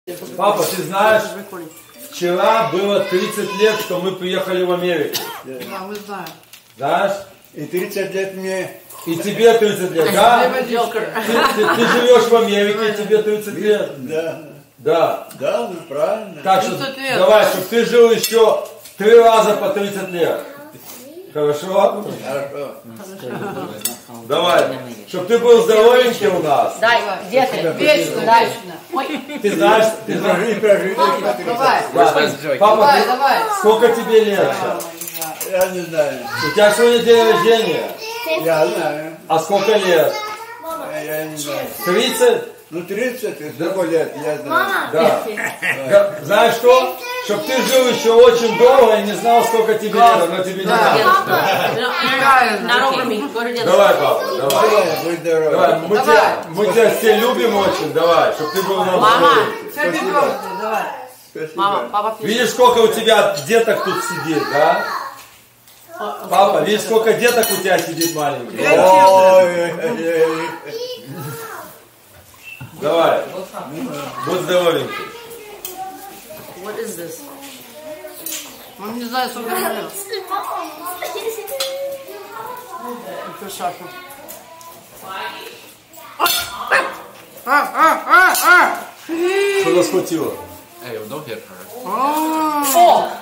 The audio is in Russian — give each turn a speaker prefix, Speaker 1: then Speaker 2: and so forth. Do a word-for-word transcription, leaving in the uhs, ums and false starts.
Speaker 1: Папа, ты знаешь, вчера было тридцать лет, что мы приехали в Америку.
Speaker 2: Да, мы знаем.
Speaker 1: Знаешь?
Speaker 3: И тридцать лет мне.
Speaker 1: И тебе тридцать лет, да? Ты, ты, ты живешь в Америке, тебе тридцать лет.
Speaker 3: Да.
Speaker 1: Да.
Speaker 3: Да, ну правильно.
Speaker 1: Так что давай, чтобы ты жил еще три раза по тридцать лет. Хорошо?
Speaker 3: Хорошо.
Speaker 1: Давай, чтобы ты был здоровенький у нас.
Speaker 4: Дай, где ты?
Speaker 2: Вечно,
Speaker 4: Дай.
Speaker 2: вечно. Ой,
Speaker 1: Ты знаешь, ты знаешь.
Speaker 3: Прожили, прожили.
Speaker 2: давай.
Speaker 1: Да. Папа,
Speaker 2: Давай,
Speaker 1: ты-
Speaker 2: давай.
Speaker 1: сколько тебе лет сейчас?
Speaker 3: Я не знаю.
Speaker 1: У тебя сегодня день рождения.
Speaker 3: Я знаю.
Speaker 1: А сколько лет?
Speaker 3: Я не знаю.
Speaker 1: тридцать?
Speaker 3: Ну тридцать, и сколько лет, я знаю.
Speaker 1: Да. Да. Знаешь что? Чтоб ты жил еще очень долго и не знал, сколько тебе лет, но тебе не надо.
Speaker 4: Not over me. Go to the
Speaker 1: Давай, папа, давай.
Speaker 3: Давай, будь здоров.
Speaker 1: Давай, мы,
Speaker 2: Давай.
Speaker 1: Тебя, мы тебя все любим очень, давай, чтобы ты был нам
Speaker 4: Мама.
Speaker 1: здоровенький.
Speaker 2: Happy birthday, давай.
Speaker 3: Спасибо.
Speaker 4: Мама, папа,
Speaker 1: Видишь, сколько у тебя деток тут сидит, да? Папа, видишь, сколько деток у тебя сидит маленьких?
Speaker 3: Ой, ой, ой.
Speaker 1: Давай, будь здоровенький.
Speaker 4: What is this?
Speaker 2: Он не знает, сколько лет. Это Саша. А, а, а, а!
Speaker 1: Что нас схватило?
Speaker 5: Hey, don't hit her.
Speaker 2: А.
Speaker 4: О!